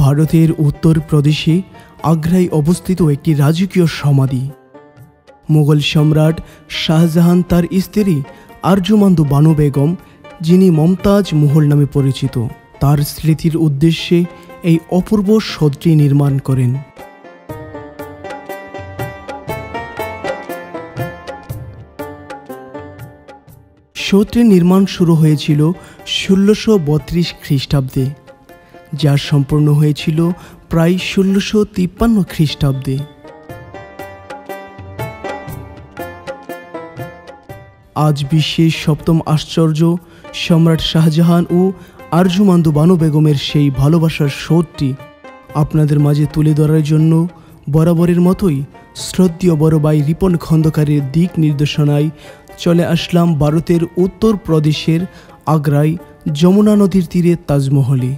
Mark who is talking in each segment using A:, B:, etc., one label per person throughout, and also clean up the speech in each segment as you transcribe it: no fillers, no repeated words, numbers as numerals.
A: ভারতের উত্তর প্রদেশে আগ্রায় অবস্থিত একটি রাজকীয় সমাধি। মুঘল সম্রাট শাহজাহান তার স্ত্রী আরজুমান্দ বানু বেগম, যিনি মমতাজ মহল নামে পরিচিত, তার স্মৃতির উদ্দেশ্যে এই অপূর্ব সদটি নির্মাণ করেন। সদটির নির্মাণ শুরু হয়েছিল 1632 খ্রিস্টাব্দে, যা সম্পূর্ণ হয়েছিল প্রায় 1653 খ্রিস্টাব্দে। আজ বিশ্বের সপ্তম আশ্চর্য সম্রাট শাহজাহান ও আরজুমান্দ বানু বেগমের সেই ভালোবাসার সদটি আপনাদের মাঝে তুলে ধরার জন্য বরাবরের মতোই শ্রদ্ধেয় বড় ভাই রিপন খন্দকারের দিক নির্দেশনায় চলে আসলাম ভারতের উত্তর প্রদেশের আগ্রায় যমুনা নদীর তীরে তাজমহলে।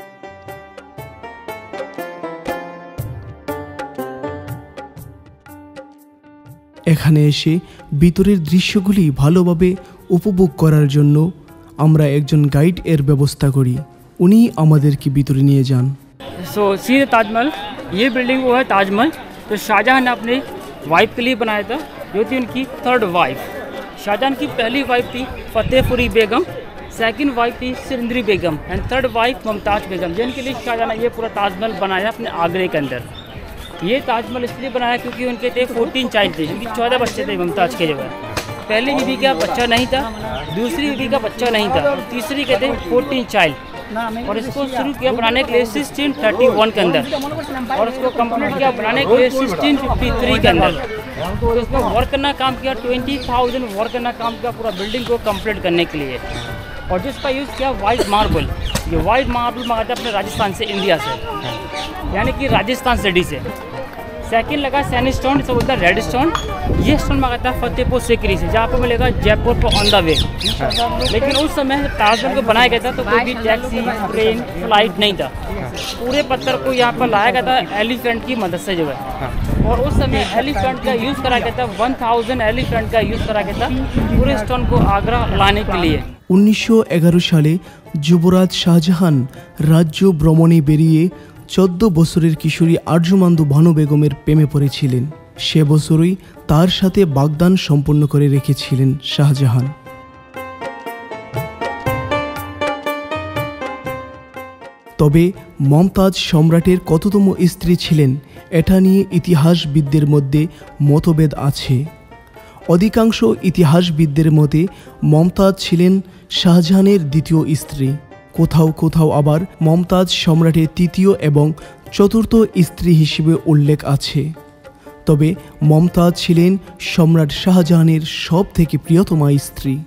A: এখানে এসে ভিতরের দৃশ্যগুলি ভালোভাবে উপভোগ করার জন্য আমরা একজন গাইড এর ব্যবস্থা করি। উনি আমাদেরকে ভিতরে নিয়ে যান।
B: सो सी ताजमहल, ये बिल्डिंग वो है ताजमहल तो शाहजहां ने अपने वाइफ के लिए बनाया था, जो थी उनकी थर्ड वाइफ। शाहजहां की पहली वाइफ थी फतेहपुरी बेगम, सेकंड वाइफ थी Sirhindi Begum and third wife Mumtaz Begum, जिनके लिए शाहजहां ने ये पूरा ताजमहल बनाया अपने आगरे के अंदर। ये ताजमहल इसलिए बनाया क्योंकि उनके थे 14 चाइल्ड थे, क्योंकि 14 बच्चे थे मुमताज के जो है। पहली बीवी का बच्चा नहीं था, दूसरी बीवी का बच्चा नहीं था, तीसरी के थे 14 चाइल्ड, और इसको शुरू किया बनाने के लिए 1631 के अंदर, और उसको कंप्लीट किया बनाने के लिए 1653 के अंदर। तो इसमें वर्क करना काम किया, 20,000 वर्क करना काम किया पूरा बिल्डिंग को कंप्लीट करने के लिए। और जिसका यूज़ किया वाइट मार्बल, ये वाइट मार्बल मंगाता है अपने राजस्थान से, इंडिया से, यानी कि राजस्थान सिटी से। सेकंड लगा सैंडस्टोन, सब बोलता है रेड स्टोन, ये स्टोन मंगाता है फतेहपुर सीकरी से, जहाँ पर मिलेगा जयपुर पर ऑन द वे। लेकिन उस समय ताजमहल को बनाया गया था तो कोई भी टैक्सी, ट्रेन, फ्लाइट नहीं था, पूरे पत्थर को यहाँ पर लाया गया था एलिफेंट की मदद से जो है। और उस समय एलिफेंट का यूज़ करा गया था, 1000 एलिफेंट का यूज़ करा गया था पूरे स्टोन को आगरा लाने के लिए।
A: 1911 সালে যুবরাজ শাহজাহান রাজ্য ভ্রমণে বেরিয়ে 14 বছরের কিশোরী আরজুমান্দ বানু বেগমের প্রেমে পড়েছিলেন। সে বছরই তার সাথে বাগদান সম্পন্ন করে রেখেছিলেন শাহজাহান। তবে মমতাজ সম্রাটের কততম স্ত্রী ছিলেন এটা নিয়ে ইতিহাসবিদদের মধ্যে মতভেদ আছে। অধিকাংশ ইতিহাসবিদদের মতে মমতাজ ছিলেন শাহজাহানের দ্বিতীয় স্ত্রী, কোথাও কোথাও আবার মমতাজ সম্রাটের তৃতীয় এবং চতুর্থ স্ত্রী হিসেবে উল্লেখ আছে। তবে মমতাজ ছিলেন সম্রাট শাহজাহানের সব থেকে প্রিয়তমা স্ত্রী।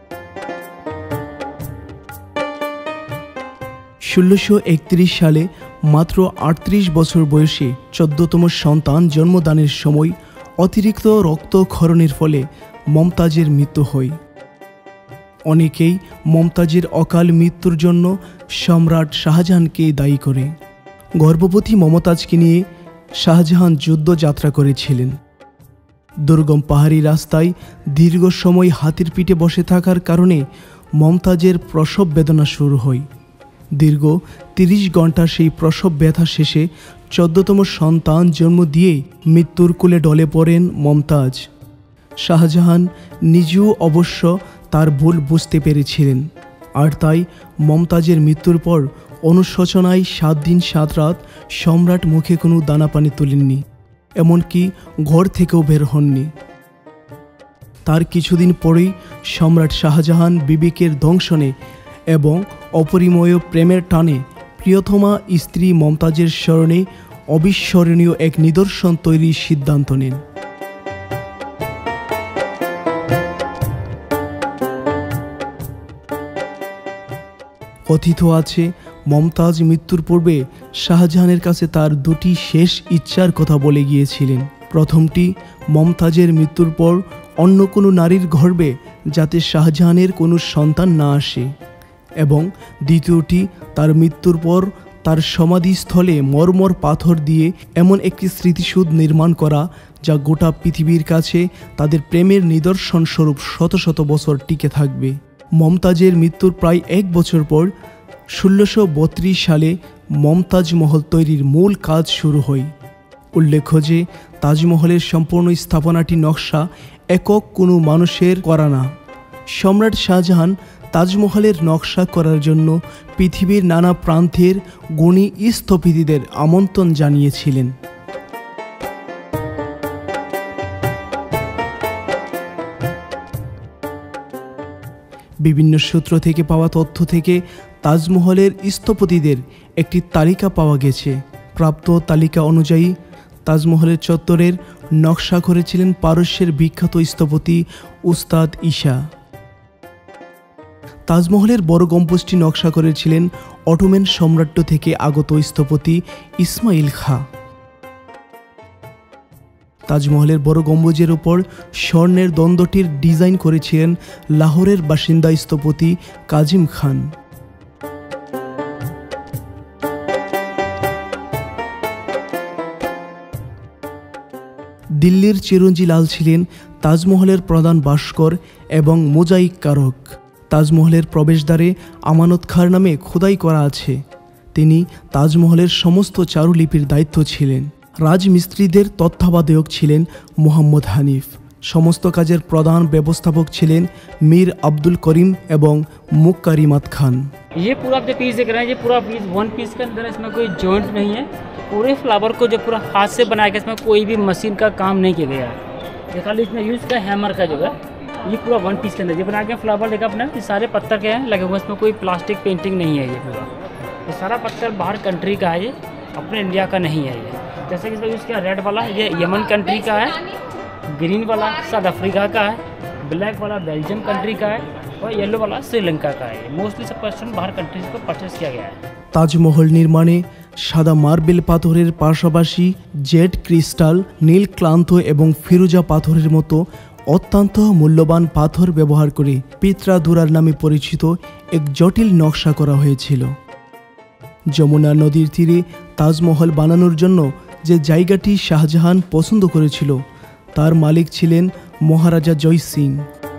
A: 1631 সালে মাত্র 38 বছর বয়সে 14তম সন্তান জন্মদানের সময় অতিরিক্ত রক্তক্ষরণের ফলে মমতাজের মৃত্যু হয়। অনেকেই মমতাজের অকাল মৃত্যুর জন্য সম্রাট শাহজাহানকে দায়ী করে। গর্ভবতী মমতাজকে নিয়ে শাহজাহান যুদ্ধযাত্রা করেছিলেন। দুর্গম পাহাড়ি রাস্তায় দীর্ঘ সময় হাতির পিঠে বসে থাকার কারণে মমতাজের প্রসব বেদনা শুরু হয়। দীর্ঘ 30 ঘন্টা সেই প্রসব ব্যথা শেষে 14তম সন্তান জন্ম দিয়ে মৃত্যুর কোলে ঢলে পড়েন মমতাজ। শাহজাহান নিজেও অবশ্য তার ভুল বুঝতে পেরেছিলেন, আর তাই মমতাজের মৃত্যুর পর অনুশোচনায় 7 দিন 7 রাত সম্রাট মুখে কোনো দানা পানি তুলেননি, এমনকি ঘর থেকেও বের হননি। তার কিছুদিন পরেই সম্রাট শাহজাহান বিবেকের দংশনে এবং অপরিমেয় প্রেমের টানে প্রিয়তমা স্ত্রী মমতাজের স্মরণে অবিস্মরণীয় এক নিদর্শন তৈরির সিদ্ধান্ত নেন। কথিত আছে মমতাজ মৃত্যুর পূর্বে শাহজাহানের কাছে তার 2টি শেষ ইচ্ছার কথা বলে গিয়েছিলেন। প্রথমটি, মমতাজের মৃত্যুর পর অন্য কোনো নারীর গর্ভে যাতে শাহজাহানের কোনো সন্তান না আসে, এবং দ্বিতীয়টি, তার মৃত্যুর পর তার সমাধিস্থলে মরমর পাথর দিয়ে এমন একটি স্মৃতিসৌধ নির্মাণ করা যা গোটা পৃথিবীর কাছে তাদের প্রেমের নিদর্শন স্বরূপ শত শত বছর টিকে থাকবে। মমতাজের মৃত্যুর প্রায় 1 বছর পর 1632 সালে মমতাজ মহল তৈরির মূল কাজ শুরু হয়। উল্লেখ্য যে তাজমহলের সম্পূর্ণ স্থাপনাটি নকশা একক কোনো মানুষের করা না। সম্রাট শাহজাহান তাজমহলের নকশা করার জন্য পৃথিবীর নানা প্রান্তের গুণী স্থপতিদের আমন্ত্রণ জানিয়েছিলেন। বিভিন্ন সূত্র থেকে পাওয়া তথ্য থেকে তাজমহলের স্থপতিদের একটি তালিকা পাওয়া গেছে। প্রাপ্ত তালিকা অনুযায়ী তাজমহলের চত্বরের নকশা করেছিলেন পারস্যের বিখ্যাত স্থপতি উস্তাদ ঈসা। তাজমহলের বড় গম্বুজটি নকশা করেছিলেন অটোমান সম্রাট্য থেকে আগত স্থপতি ইসমাইল খাঁ। তাজমহলের বড় গম্বুজের উপর স্বর্ণের দ্বন্দ্বটির ডিজাইন করেছিলেন লাহোরের বাসিন্দা স্থপতি কাজিম খান। দিল্লির চিরঞ্জি লাল ছিলেন তাজমহলের প্রধান ভাস্কর এবং মোজাইক কারক। তাজমহলের প্রবেশদ্বারে আমানত খাঁর নামে খোদাই করা আছে। তিনি তাজমহলের সমস্ত চারুলিপির দায়িত্ব ছিলেন। রাজমিস্ত্রিদের তত্ত্বাবধায়ক ছিলেন মোহাম্মদ হানিফ। সমস্ত কাজের প্রধান ব্যবস্থাপক ছিলেন মীর আব্দুল করিম এবং মুক্কারিমাত খান।
B: ये पूरा आप जो पीस देख रहे हैं, ये पूरा पीस वन पीस के अंदर इसमें कोई जॉइंट नहीं है। पूरे फ्लावर को जो पूरा हाथ से बनाया गया, इसमें कोई भी मशीन का काम नहीं किया गया है। ये खाली इसमें यूज़ का हैमर का जो है, ये पूरा वन पीस के अंदर ये बनाया गया। फ्लावर देखा आपने, ये सारे पत्थर के हैं लगे हुए, इसमें कोई प्लास्टिक पेंटिंग नहीं है। ये पूरा ये सारा पत्थर बाहर कंट्री का है, ये अपने इंडिया का नहीं है। ये जैसे कि इसमें यूज़ किया रेड वाला, ये यमन कंट्री का है, ग्रीन वाला साउथ अफ्रीका का है, ब्लैक वाला बेल्जियम कंट्री का है और येलो वाला श्रीलंका का है। मोस्टली सब पर्सन बाहर कंट्रीज को परचेस किया गया है।
A: তাজমহল নির্মাণে সাদা মার্বেল পাথরের পাশাপাশি জেড ক্রিস্টাল, নীল ক্লান্ত এবং ফিরোজা পাথরের মতো অত্যন্ত মূল্যবান পাথর ব্যবহার করে পিত্রাদুরার নামে পরিচিত এক জটিল নকশা করা হয়েছিল। যমুনা নদীর তীরে তাজমহল বানানোর জন্য যে জায়গাটি শাহজাহান পছন্দ করেছিল তার মালিক ছিলেন মহারাজা জয় সিং।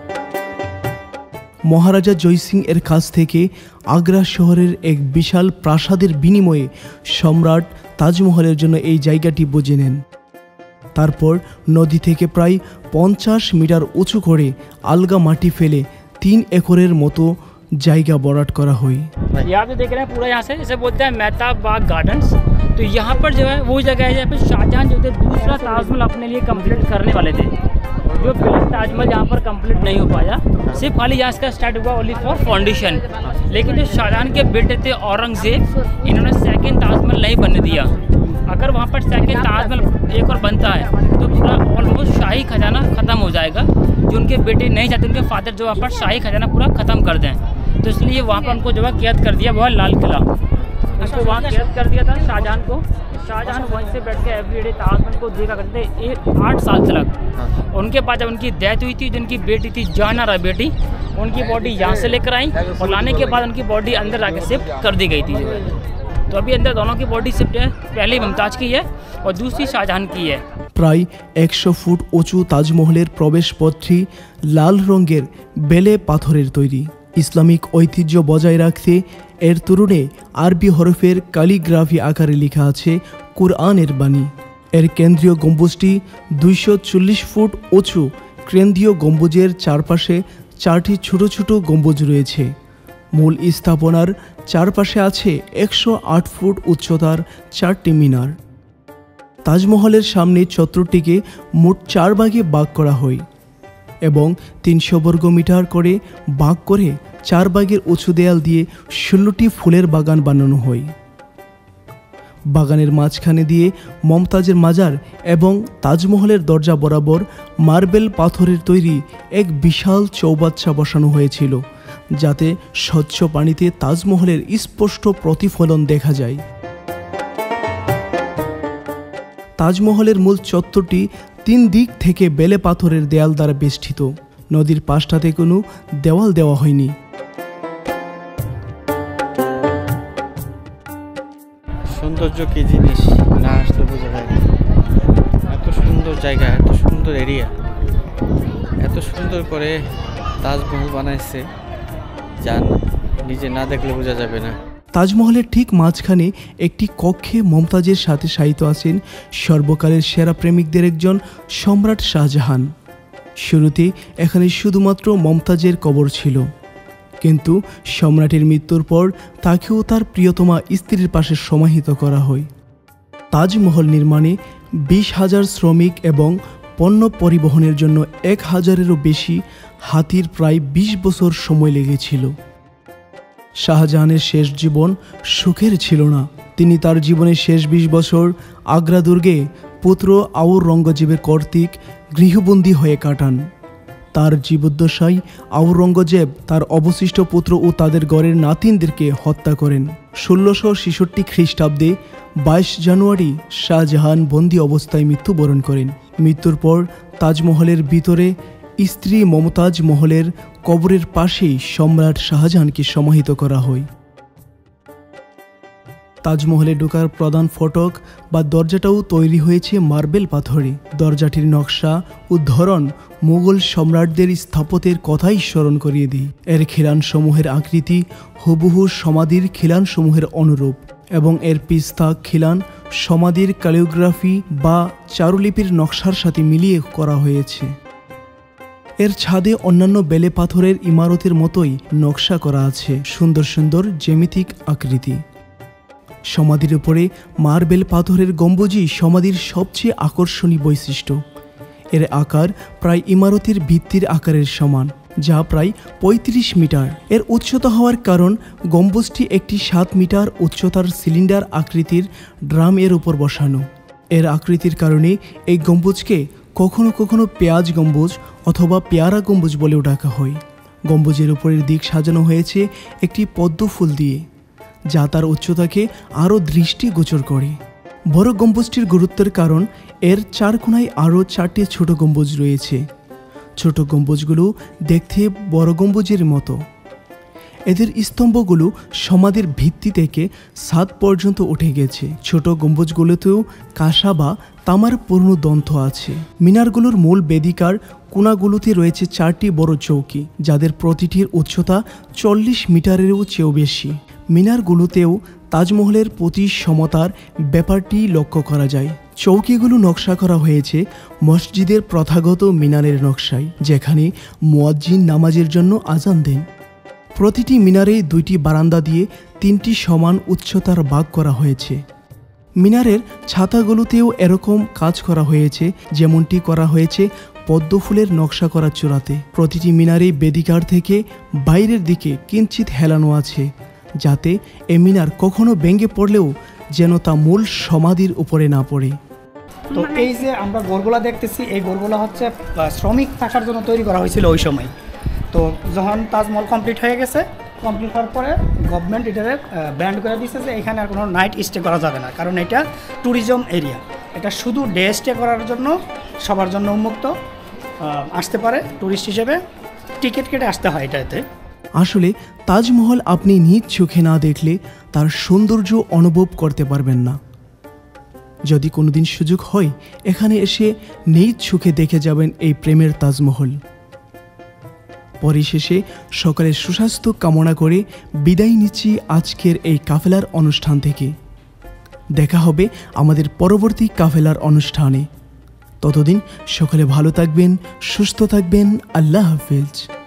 A: মহারাজা জয় সিং এর কাছ থেকে আগ্রা শহরের এক বিশাল প্রাসাদের বিনিময়ে সম্রাট তাজমহলের জন্য এই জায়গাটি বুঝে নেন। তারপর নদী থেকে প্রায় 50 মিটার উঁচু করে আলগা মাটি ফেলে 3 একরের মতো জায়গা বরাট করা হয়।
B: यहाँ पे देख रहे हैं पूरा, यहाँ से इसे बोलते हैं मेहताब बाग गार्डन्स। तो यहाँ पर जो है वो जगह है जहाँ पे शाहजहां जो थे दूसरा ताजमहल अपने लिए कंप्लीट करने वाले थे। जो पहला ताजमहल यहाँ पर कंप्लीट नहीं हो पाया, सिर्फ खाली यहाँ इसका स्टार्ट हुआ ओनली फॉर फाउंडेशन। लेकिन जो शाहजहां के बेटे थे औरंगजेब, इन्होंने सेकेंड ताजमहल नहीं बनने दिया। अगर वहाँ पर सेकेंड ताजमहल एक और बनता है तो पूरा ऑलमोस्ट शाही खजाना ख़त्म हो जाएगा। जो उनके बेटे नहीं चाहते, उनके फादर जो वहाँ पर शाही खजाना पूरा ख़त्म कर दें, तो इसलिए वहाँ पर उनको जो है कैद कर दिया, वो है लाल किला। उसको वहाँ कैद कर दिया था शाहजहां को। शाहजहां वहीं से बैठ के एवरीडे ताजमहल को देखा करते थे 8 साल तक। उनके बाद जब उनकी डेथ हुई थी, जिनकी बेटी थी जहानारा बेटी, उनकी बॉडी यहाँ से लेकर आई और लाने के बाद उनकी बॉडी अंदर आके शिफ्ट कर दी गई थी जो है। तो अभी अंदर दोनों की बॉडी शिफ्ट है, पहली मुमताज़ की है और दूसरी शाहजहां की है।
A: প্রায় 100 ফুট উঁচু তাজমহলের প্রবেশপথটি লাল রঙের বেলে পাথরের তৈরি। ইসলামিক ঐতিহ্য বজায় রাখতে এর তরুণে আরবি হরফের ক্যালিগ্রাফি আকারে লেখা আছে কুরআনের বাণী। এর কেন্দ্রীয় গম্বুজটি 240 ফুট উঁচু। কেন্দ্রীয় গম্বুজের চারপাশে 4টি ছোট ছোট গম্বুজ রয়েছে। মূল স্থাপনার চারপাশে আছে 108 ফুট উচ্চতার 4টি মিনার। তাজমহলের সামনে চত্বরটিকে মোট 4 ভাগে ভাগ করা হয় এবং 300 বর্গ মিটার করে ভাগ করে 4 ভাগের উঁচু দেয়াল দিয়ে 16টি ফুলের বাগান বানানো হয়। বাগানের মাঝখানে দিয়ে মমতাজের মাজার এবং তাজমহলের দরজা বরাবর মার্বেল পাথরের তৈরি এক বিশাল চৌবাচ্চা বসানো হয়েছিল, যাতে স্বচ্ছ পানিতে তাজমহলের স্পষ্ট প্রতিফলন দেখা যায়। তাজমহলের মূল চত্বরটি 3 দিক থেকে বেলে পাথরের দেয়াল দ্বারা বেষ্টিত। নদীর পাশটাতে কোনো দেওয়াল দেওয়া হয়নি।
C: সৌন্দর্য কি জিনিস না আসলে বোঝা যায় না। এত সুন্দর জায়গা, এত সুন্দর এরিয়া, এত সুন্দর করে তাজমহল বানাইছে, যা নিজে না দেখলে বোঝা যাবে না।
A: তাজমহলের ঠিক মাঝখানে একটি কক্ষে মমতাজের সাথে শায়িত আছেন সর্বকালের সেরা প্রেমিকদের একজন সম্রাট শাহজাহান। শুরুতে এখানে শুধুমাত্র মমতাজের কবর ছিল, কিন্তু সম্রাটের মৃত্যুর পর তাকেও তার প্রিয়তমা স্ত্রীর পাশে সমাহিত করা হয়। তাজমহল নির্মাণে 20,000 শ্রমিক এবং পণ্য পরিবহনের জন্য 1,000-এরও বেশি হাতির প্রায় 20 বছর সময় লেগেছিল। শাহজাহানের শেষ জীবন সুখের ছিল না। তিনি তার জীবনের শেষ 20 বছর আগ্রা দুর্গে পুত্র আওরঙ্গজেবের কর্তৃক গৃহবন্দী হয়ে কাটান। তার জীবদ্দশায় আওরঙ্গজেব তার অবশিষ্ট পুত্র ও তাদের গড়ের নাতিনদেরকে হত্যা করেন। 1666 খ্রিস্টাব্দে 22 জানুয়ারি শাহজাহান বন্দী অবস্থায় মৃত্যুবরণ করেন। মৃত্যুর পর তাজমহলের ভিতরে স্ত্রী মমতাজ মহলের কবরের পাশেই সম্রাট শাহজাহানকে সমাহিত করা হয়। তাজমহলে ঢোকার প্রধান ফটক বা দরজাটাও তৈরি হয়েছে মার্বেল পাথরে। দরজাটির নকশা ও ধরন মুঘল সম্রাটদের স্থাপত্যের কথাই স্মরণ করিয়ে দিই। এর খিলানসমূহের আকৃতি হুবহু সমাধির খিলানসমূহের অনুরূপ এবং এর পিস্তা খিলান সমাধির ক্যালিওগ্রাফি বা চারুলিপির নকশার সাথে মিলিয়ে করা হয়েছে। এর ছাদে অন্যান্য বেলে পাথরের ইমারতের মতোই নকশা করা আছে সুন্দর সুন্দর জ্যামিতিক আকৃতি। সমাধির উপরে মার্বেল পাথরের গম্বুজই সমাধির সবচেয়ে আকর্ষণীয় বৈশিষ্ট্য। এর আকার প্রায় ইমারতের ভিত্তির আকারের সমান, যা প্রায় 35 মিটার। এর উচ্চতা হওয়ার কারণ গম্বুজটি একটি 7 মিটার উচ্চতার সিলিন্ডার আকৃতির ড্রাম এর উপর বসানো। এর আকৃতির কারণে এই গম্বুজকে কখনো কখনো পেঁয়াজ গম্বুজ অথবা পেয়ারা গম্বুজ বলেও ডাকা হয়। গম্বুজের উপরের দিক সাজানো হয়েছে একটি পদ্ম ফুল দিয়ে, যা তার উচ্চতাকে আরও দৃষ্টিগোচর করে। বড় গম্বুজটির গুরুত্বের কারণ এর 4 কোণায় আরও 4টি ছোট গম্বুজ রয়েছে। ছোট গম্বুজগুলো দেখতে বড় গম্বুজের মতো। এদের স্তম্ভগুলো সমাধির ভিত্তি থেকে ছাদ পর্যন্ত উঠে গেছে। ছোট গম্বুজগুলোতেও কাঁসা বা তামার পূর্ণ দন্ত আছে। মিনারগুলোর মূল বেদিকার কোণাগুলোতে রয়েছে 4টি বড় চৌকি, যাদের প্রতিটির উচ্চতা 40 মিটারেরও চেয়েও বেশি। মিনারগুলোতেও তাজমহলের প্রতি সমতার ব্যাপারটি লক্ষ্য করা যায়। চৌকিগুলো নকশা করা হয়েছে মসজিদের প্রথাগত মিনারের নকশায়, যেখানে মুয়াজ্জিন নামাজের জন্য আজান দেন। প্রতিটি মিনারে 2টি বারান্দা দিয়ে 3টি সমান উচ্চতার ভাগ করা হয়েছে। মিনারের ছাতাগুলোতেও এরকম কাজ করা হয়েছে, যেমনটি করা হয়েছে পদ্ম ফুলের নকশা করা চূড়াতে। প্রতিটি মিনারে বেদিকার থেকে বাইরের দিকে কিঞ্চিত হেলানো আছে, যাতে এ মিনার কখনো ভেঙে পড়লেও যেন তা মূল সমাধির উপরে না পড়ে।
D: তো এই যে আমরা গোলগুলা দেখতেছি, এই গোলগুলা হচ্ছে শ্রমিক থাকার জন্য তৈরি করা হয়েছিল ওই সময়। তো যখন তাজমহল কমপ্লিট হয়ে গেছে, কমপ্লিট হওয়ার পরে গভর্নমেন্ট এটারে ব্যান্ড করে দিচ্ছে যে এখানে আর কোনো নাইট স্টে করা যাবে না, কারণ এটা ট্যুরিজম এরিয়া। এটা শুধু ডে স্টে করার জন্য সবার জন্য উন্মুক্ত, আসতে পারে ট্যুরিস্ট হিসেবে, টিকিট কেটে আসতে হয় এটাতে।
A: আসলে তাজমহল আপনি নিজ চোখে না দেখলে তার সৌন্দর্য অনুভব করতে পারবেন না। যদি কোনোদিন সুযোগ হয়, এখানে এসে নিজ চোখে দেখে যাবেন এই প্রেমের তাজমহল। পরিশেষে সকালের সুস্বাস্থ্য কামনা করে বিদায় নিচ্ছি আজকের এই কাফেলার অনুষ্ঠান থেকে। দেখা হবে আমাদের পরবর্তী কাফেলার অনুষ্ঠানে। ততদিন সকলে ভালো থাকবেন, সুস্থ থাকবেন। আল্লাহ হাফেজ।